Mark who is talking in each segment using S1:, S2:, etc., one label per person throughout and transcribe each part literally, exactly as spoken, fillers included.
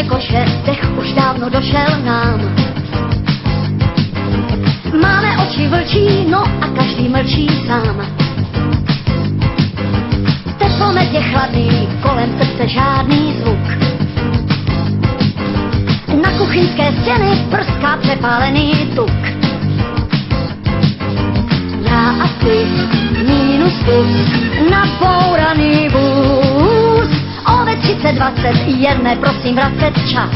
S1: jakože dech už dávno došel nám. Máme oči vlčí, no a každý mlčí sám. Teplomet je chladný, kolem srdce žádný zvuk. Na kuchyňské stěny prská přepálený tuk. Já a ty, mínus kus, nabouraný vůz. O ve třicet dvacet jedné prosím vracet čas.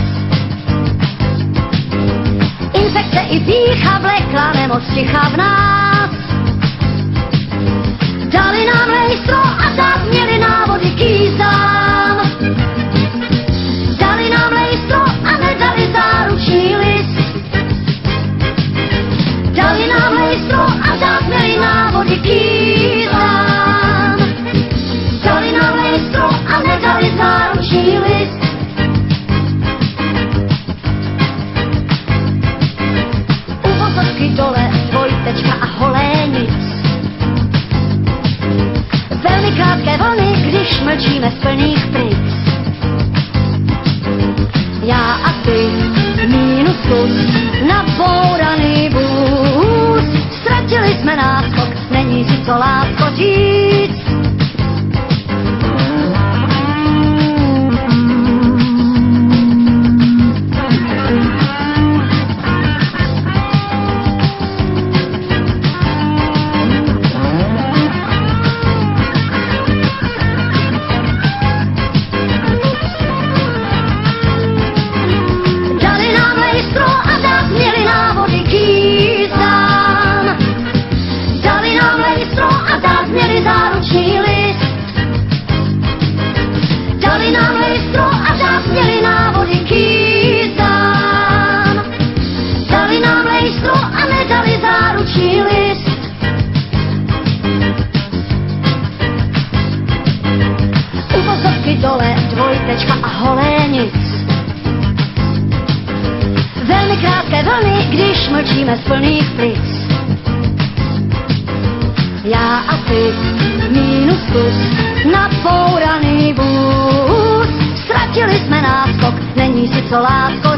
S1: Infekce i pýcha vlekla nemoc ticha v nás. Dali nám lejstro a tak měli návody kýzám. Dali nám lejstro a nedali záruční list. Dali nám lejstro a tak měli návody kýzám. Dali nám lejstro a nedali záruční list. Dole, dvojtečka a holé nic. Velmi krátké vlny, když mlčíme z plných plic. Já a ty, mínus kus, nabouraný vůz. Ztratili jsme náskok, není si co lásko říct. Dole, dvojtečka a holé nic. Velmi krátké vlny, když mlčíme z plných plic. Já a ty, mínus kus, nabouraný vůz. Ztratili jsme náskok, není si co lásko